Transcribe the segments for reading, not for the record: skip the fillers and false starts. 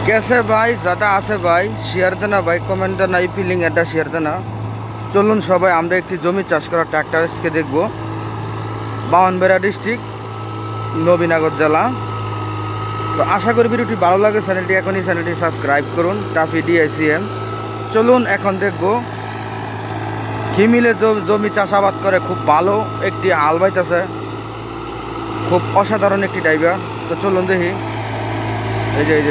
कैसे भाई ज़्यादा आसे भाई शेयर देना भाई कमेंट देना এই ফিলিং এটা শেয়ার দেনা চলুন সবাই আমরা একটি জমি চাষ করা ট্রাক্টর আজকে দেখব বামনবাড়িয়া ডিস্ট্রিক্ট নবীনগর জেলা। তো আশা করি ভিডিওটি ভালো লাগে, চ্যানেলটি এখনই সাবস্ক্রাইব করুন টাফি ডিআইসিএম। চলুন এখন দেখব কি মিলে জমি চাষাবাদ করে খুব ভালো একটি হাল বাইতেছে, খুব অসাধারণ একটি ড্রাইভার। তো চলুন দেখি। এই যে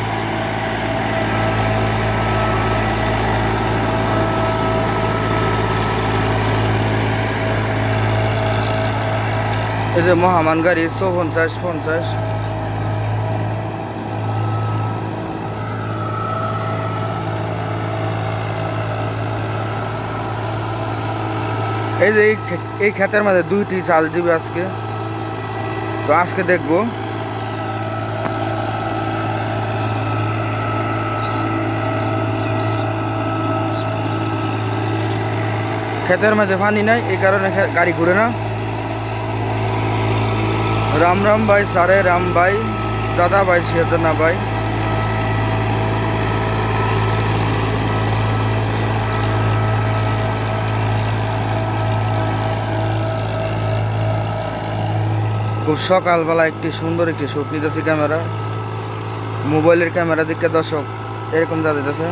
এই যে মহামান গাড়ি 54-50। এই যে এই ক্ষেতের মধ্যে দুইটি চাষ দিবে আজকে। তো আজকে দেখবো ক্ষেতের মধ্যে পানি নাই, এই কারণে গাড়ি ঘুরে না। राम राम भाई सारे राम भाई दादा भाई शेदना भाई। खूब सकाल बेला एक सुंदर एक शूट नितेছি कैमरा मोबाइल कैमरा दिखे दर्शक एरकम जा जाइতেছে।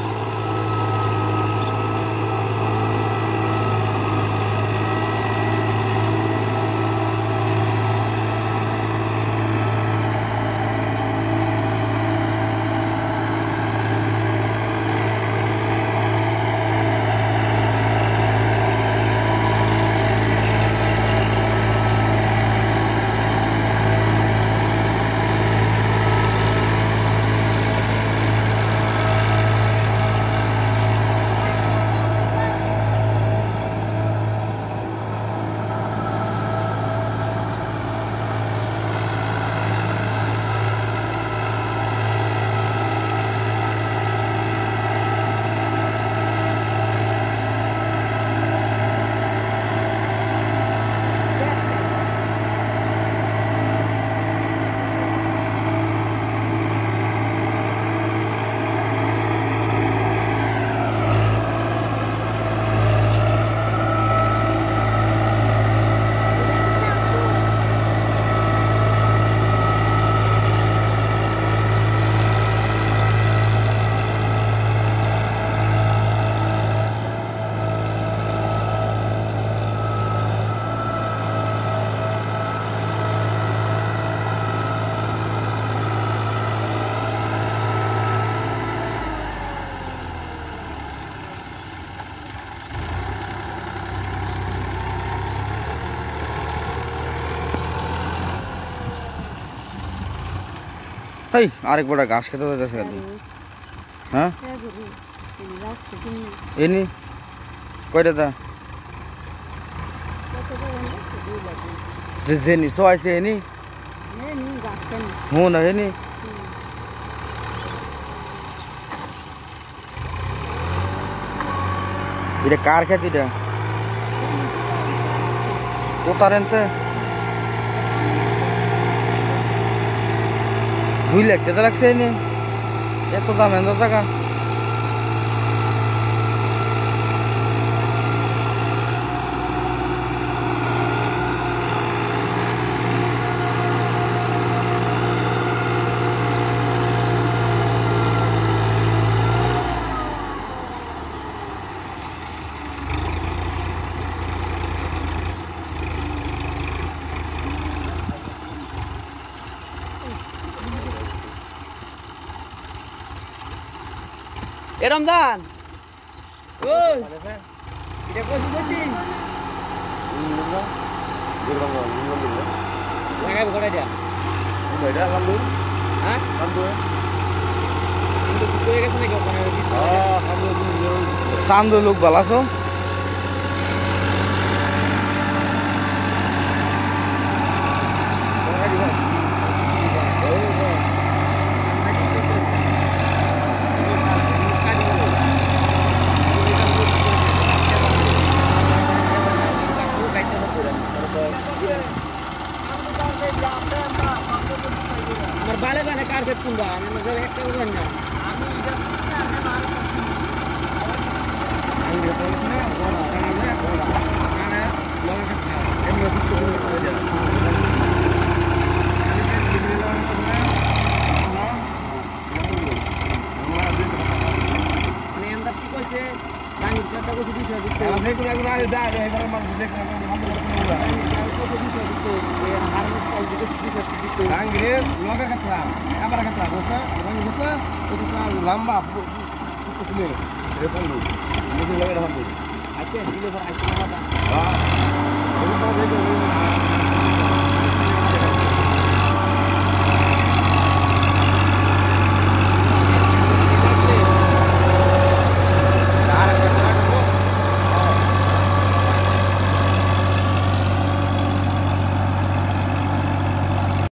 এই আরেক বড় ঘাস খেতে যাচ্ছে কেন? হ্যাঁ এনি কয়টা দা জেনি সো আইছে এনি হুঁ না এনি এটা কার খেত? এটা কোথারেনতে 2 লাখ টাকা লাগছে এনে, এত দাম এত টাকা। এ রমজান ওই এটা কত বটি লাগাই বড় দিয়া এটা লাম্বু। হ্যাঁ লাম্বু কিন্তু কই গেছে নাকি ওখানে? হ্যাঁ সামনে লোক বালাছো আমার বালে জানে কার ক্ষেত কোনটা আমি একটা lamba ini telepon lu ini lagi dalam bu aja di luar aja apa